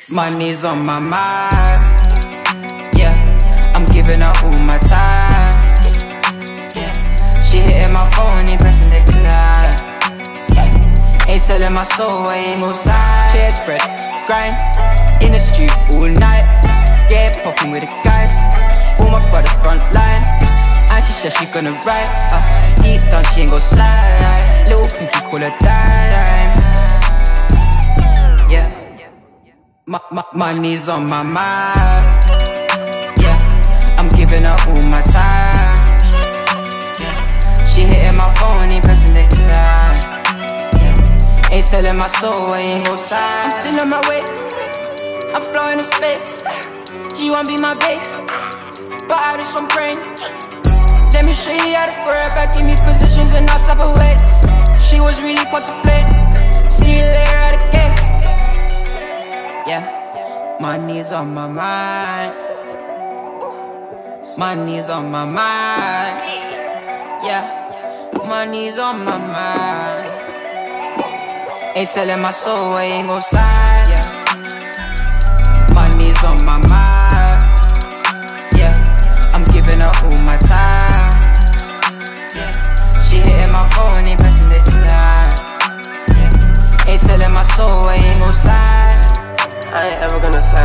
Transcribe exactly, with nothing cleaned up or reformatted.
Money's on my mind. Yeah, I'm giving her all my time. Yeah, she hitting my phone, ain't pressing decline. Yeah, ain't selling my soul, I ain't gon' sign. Shit spread, grind, in the street all night. Yeah, popping with the guys, all my brothers front line. And she said she gonna ride, uh, deep down she ain't gon' slide. Little pinky call her dime. Yeah, my, my, money's on my mind. Yeah, I'm giving her all my time. Yeah, she hitting my phone, ain't pressing decline. Yeah, ain't selling my soul, I ain't gon' sign. I'm still on my way, I'm flowing in space. She wanna be my babe, but I just want brain. Let me show you how to throw it back, give me positions in all type of ways. She was really contemplating, see you later at the gate. Yeah, money's on my mind. Money's on my mind. Yeah, money's on my mind. Ain't selling my soul, I ain't gon' sign. Yeah, money's on my mind. Yeah, I'm giving her all my time. Yeah, she hitting my phone, ain't pressing decline. Yeah, ain't selling my soul, I ain't gon' sign. I ain't ever gonna sign.